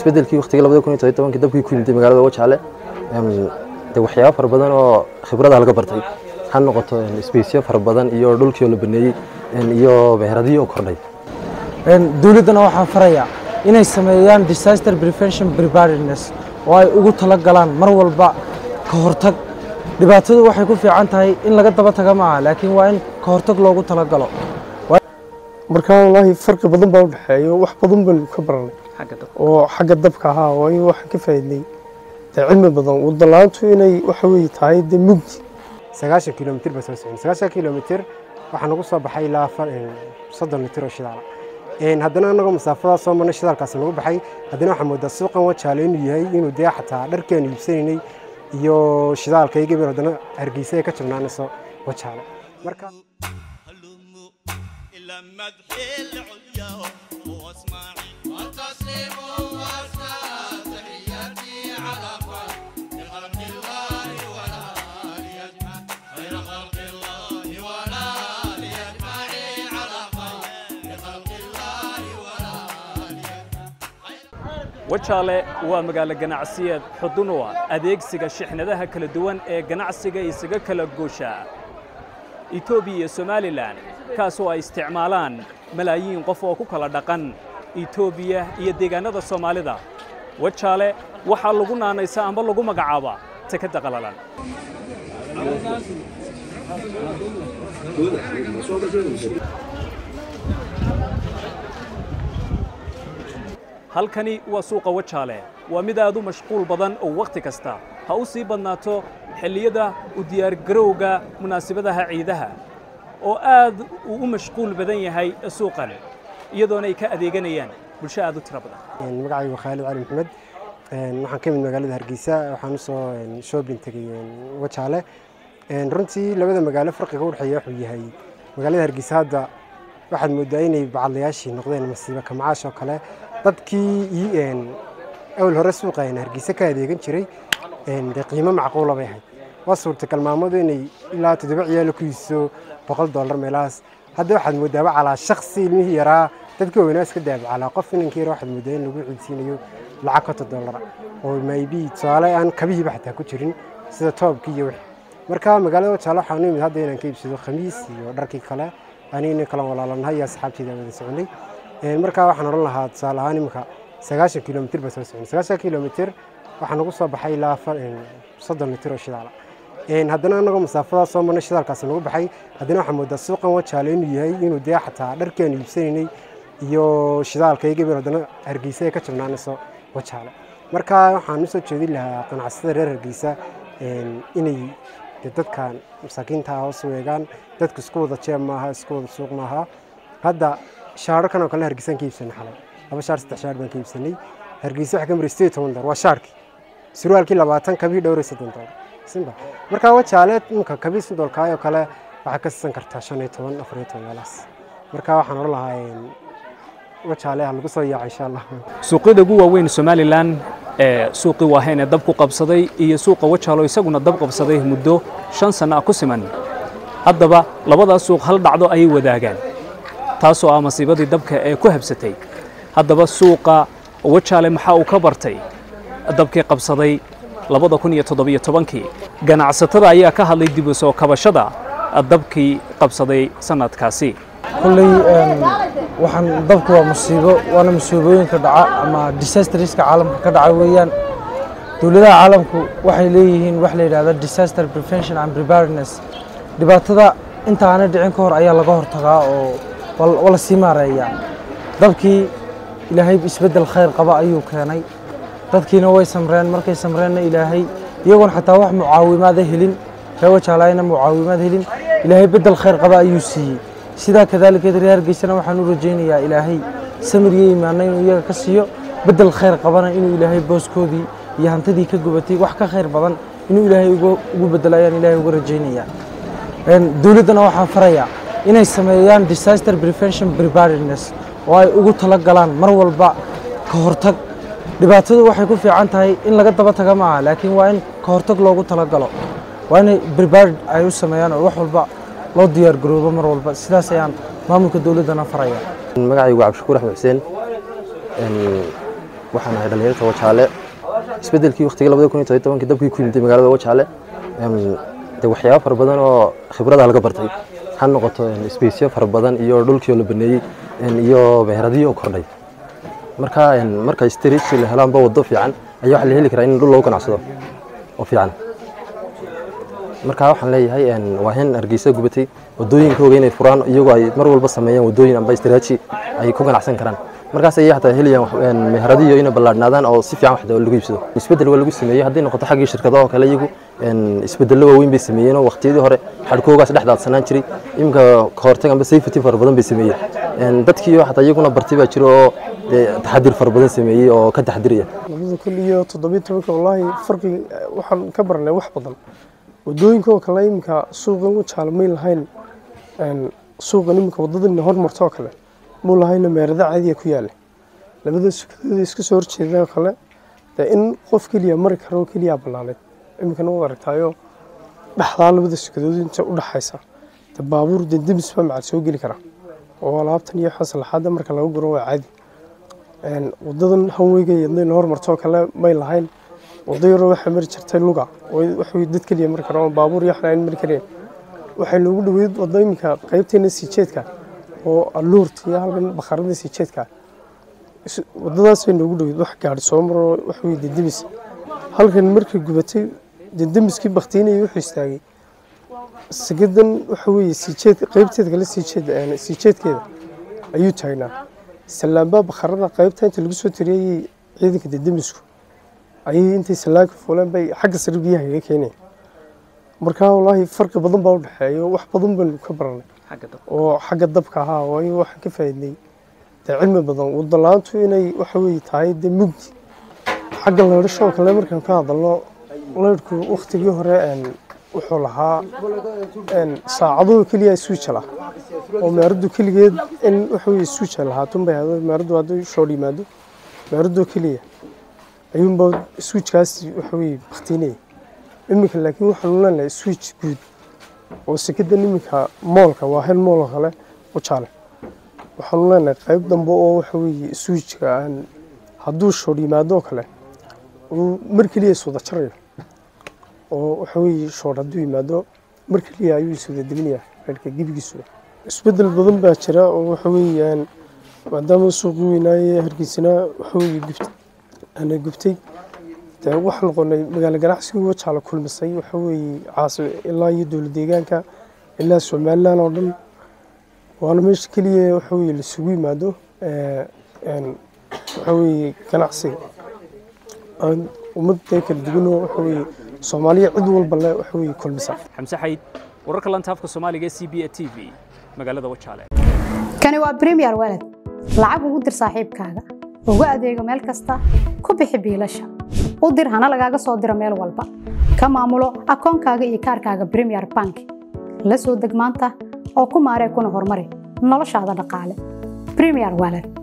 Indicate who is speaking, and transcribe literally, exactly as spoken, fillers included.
Speaker 1: isbedelkii waqtiga labada kun iyo todoba iyo toban dabkii ku yimid magaalada Wajaale de waxyaabo fara badan oo khibrad laga bartay han noqoto isbeysyo fara badan iyo dhulkii la baneeyay iyo beeradii oo kordhay
Speaker 2: een dawladana waxaan farayaa inay sameeyaan disaster prevention preparedness oo ay ugu tala galaan mar walba ka hortag dhibaatadu waxay ku fiican tahay in laga daba taga maaha laakiin waa in ka hortag loogu tala galo
Speaker 3: marka wallahi farqi badan baa u dhaxeeyo wax badan baan ka baranay xagga dabka oo xagga dabka ahaa way wax ka faa'iiday cilmi badan wadalaantu inay wax weey tahay de mugdi
Speaker 4: sagaashan kiiloomitir bas soo sagaashan kiiloomitir waxa nagu soo baxay ilaa soddon mitir oo shidaal een haddana anagu masaafada soo marnay shidaalkaas nagu baxay haddana waxa moodaa suuqan Wajaale inuu yahay inuu deeq xataa dharkeen iibsanay iyo shidaalkayga bir haddana Hargeysa ay ka jabnaanayso Wajaale marka مدح العليا واسمعي والتسليم واسمع تحياتي على خلق الله ولا ليجمع خير خلق الله ولا ليجمع على خلق الله ولا ليجمع Wajaale waa magaalo ganacsiyeed xudun u ah adeegsiga shixnadaha kala duwan ee ganacsiga isaga kala goosha Ethiopia iyo Somaliland kaasoo ay isticmaalaan malaayiin qof oo ku kala dhaqan Ethiopia iyo deegaanada Soomaalida Wajaale waxa lagu naanaysaa amba lagu magacaabaa takada qalalan halkani waa suuqa Wajaale waa mid aad u mashquul badan oo waqti kasta ha u sii badnaato xilliyada u diyaar garowga munaasabadaha ciidaha oo aad u mashquul badan yahay suuqan iyadoona ay ka adeeganayaan bulshada aad u tiro badan magacaygu Khalid Ali Maxamed een waxaan ka mid magaalada Hargeysa waxaan soo shopping tagay Wajaale een runtii labada magaalo farqiga u dhaxeeya wuxuu yahay magaalada Hargeysa hadda waxaad moodaa inay bacalayaashii noqdeen masiibo ka macaash oo kale dadkii een awal hore suuqayna Hargeysa ka adeegan jiray een qiimo macquul ah bay ahayd waa suurtagal maamadu inay ilaa toddoba ciyaal ku iiso boqol dollar meelaas hadda waxaad moodaa calaa shakhsi ilmihii yaraa dadka wanaas ka daab calaa qof inankii waxaad moodaa in lagu ciidsiinayo lacag ka dollar oo maybe tusaale aan kabihiiba xataa ku jirin sida toobkii iyo wixii marka magaalada Wajaale waxaan u imid hadda inaan ka iibsado khamiis iyo dharkii kale anina kala walaalanahay asxaabtayda wada soconay een marka waxaan oran lahaa tusaale ahaan imka sagaashan kiiloomitir bas soo socon sagaashan kiiloomitir waxa nagu soo baxay ilaa soddon mitir oo shidaal een haddana anagu masaafada soo marnay shidaalkaas nagu baxay haddana waxa moodaa suuqan Wajaale inuu yahay inuu deeq xataa dharkeen iibsanay iyo shidaalkayga bir haddana Hargeysa ay ka jabnaanayso Wajaale marka waxaan u soo jeedin lahaa ganacsatada reer Hargeysa een inay dadkan masaakiinta hoos weegaan dadku isku wada jeeb maaha isku wada suuq maaha hadda shaarkan oo kale Hargeysa ka iibsanay xalay laba shaar saddex shaar baan ka iibsanay Hargeysa waxa ka marisay toban dollar waa shaarkii surwaalkii labaatan kabi dhowr iyo soddon dollar simba marka Wajaale inka kabi soddon dollar oo kale waxa ka san kartaa shan iyo toban afar iyo toban meelaas marka waxaan oran lahaa Wajaale lagu soo yaacay insha Allah
Speaker 5: suuqyada ugu waaweyn Somaliland ee suuqi waahayna dab ku qabsaday iyo suuqa Wajaale isaguna dab qabsaday muddo shan sano ku siman haddaba labada suuq hal dhacdo ay wadaagaan taasoo ah masiibadii dabka ee ku habsatay haddaba suuqa Wajaale maxaa uu ka bartay dabkii qabsaday labada kun iyo toddoba iyo tobankii ganacsatada ayaa ka hadlay dib u soo kabashada dabkii qabsaday sanadkaasi
Speaker 2: kulli waxaan dabku waa musiibo waana musiibooyinka dhaca ama disasterska caalamka ka dhaca weeyaan dawladaha caalamku waxay leeyihiin wax la yiraahdo disaster prevention and preparedness dhibaatada inta aan dhicin ka hor ayaa laga hortagaa oo wala sii maareeyaa dabkii ilaahay isbedel khayr qaba ayuu keenay dadkiina way samreen markay samreenna ilaahay iyagoon xataa wax mucaawimaad helin ka Wajaalayna mucaawimaad helin ilaahay bedel khayr qaba ayuu siiyay sida kadalika reer Hargeysana waxaan u rajaynayaa ilaahay samir iyo iimaan inuu iyaga ka siiyo bedel khayr qabana inuu ilaahay booskoodii iyo hantidii ka gubatay wax ka khayr badan inuu ilaahay ugu bedelayaan ilaahay ugu rajaynayaa een dawladana waxaan farayaa inay sameeyaan disaster prevention preparedness oo ay ugu tala galaan mar walba ka hortag dhibaatadu waxay ku fiican tahay in laga daba taga maaha laakiin waa in ka hortag loogu tala galo waa in prepared ay u sameeyaan oo wax walba loo diyaar garoobo mar walba sidaas ayaan maamulka dawladana farayaa
Speaker 1: magacaygu Cabdishakuur Axmed Xuseen een waxaan ahay dhalinyarada Wajaale isbedelkii waqtiga labada kun iyo toban iyo toban dabkii ku yimid magaalada Wajaale de waxyaabo fara badan oo khibrada laga bartay han noqoto space fara badan iyo dhulkii la baneeyay iyo beeradii oo kordhay marka marka street la helaan ba wado fiican ayaa waxa la heli karaa in dhul loo ganacsado oo fiican marka waxaan leeyahay waa in Hargeysa gubatay wadooyinkooda inay furaan iyagoo ay mar walba sameeyaan wadooyin amba istiraatiiji ay ku ganacsan karaan markaas ay xataa heliyaan meheradiyo inay ballaadnaadaan oo si fiican wax lagu iibsado isbedel waa lagu sameeyay haddii noqoto xaggii shirkadaha kale iyagu isbedelo waaweyn bay sameeyeen oo waqtiyadii hore xadhkoogaas dhexdaadsanaan jiray imka ka hortag amba safety fara badan bay sameeyeen dadkii xataa iyaguna bartay baa jiro oo taxadir fara badan sameeyay oo ka taxadiriya
Speaker 3: labada kun iyo toddoba iyo toban wallahi farqi waxaan ka barnay wax badan wadooyinka kale imka suuqa Wajaale ma lahayn suuqa imka wadada hormarto kale muu lahayn meerada caadi ku yaal labada suuqadood iska soo horjeeda kale in qof kaliya mar karo kaliya balaaneed imka noo aragtayo dhaxda labada suuqadood inta u dhaxaysa ta baabuur dindibis ma macad soo gali kara oo alaabtan iyo xaslaxada marka lagu guro waa caadi een wadadan hawayga iyo hormarto kale ma lahayn wadayro waxa mar jirtay luga oo wax dad kaliya mar karo baabuur iyo xalaan mar kareen waxa lagu dhaweyd wadooyinka qaybteena sii jeedka oo aluurta iyo halkan bakharada sii jeedka wadadaas ay nagu dhaweyd wax gaar soo maro wax weey dindibis halkan markii gubatay dindimiskii baqtiinay wuxuu istaagay sigadan waxa weey sii jeed qaybteeda kale sii jeed aan sii jeedkeeda ayuu taagnaa salaamba bakharada qaybta inta lagu soo tiriyay ciidanka dindimisku ayay intay salaanka fuulan bay xagga sare biyaha iga keenay marka wallahi farqi badan baa u dhaxeeyo wax badan baan ka baranay oo xagga dabka ahaa way wax ka faa'iiday cilmi badan wadalaantu inay wax weey tahay de mugdi xagga leershow kale markaan ka hadalno leerku waqtigii hore aan wuxuu lahaa een saacado kaliya switch la oo meeradu kaligeed in wax weey switch lahaa tunbay hado meeradu hadu soo dhimaado meeradu kaliya ayuun baa switchkaas wax weey baqtiinay imika laakiin waxaan leenahay switch guud oo sikada imika moolka waa hel mool kale Wajaale waxaan leenahay qayb dambe oo wax weey switchka aan haduu soo dhimaado kale oo markii soo dacaray oo wax weey soo haduu yimaado markii ayuu soo degnaya halka gibigiisu isbedel badan baa jira oo wax weeyaan maadaama suuq weynaaye Hargeysana wax weey gubtay ana gubtay taa wax noqonay magaalo ganacsiga Wajaale kulmisay wax weey caasi ilaa iyo dawlad deegaanka ilaa Soomaaliland oo dhan waana meesha kaliya wax weey la sugu yimaado ee een wax weey ganacsiga aan ummadda kala duwan wax weey Soomaaliya cid walba leh wax weey kulmisay
Speaker 5: xamse xayd wararka lantaafka Soomaaliga C B A T V magaalada Wajaale
Speaker 6: kani waa Premier Wallet lacag ugu dir saaxiibkaaga ugu adeego meel kasta ku bixi biilasha u dir hana lagaaga soo diro meel walba ka maamulo akoonkaaga iyo kaarkaaga Premier Bank la soo deg maanta oo ku maaree kuna horumari noloshaada dhaqaale Premier Wallet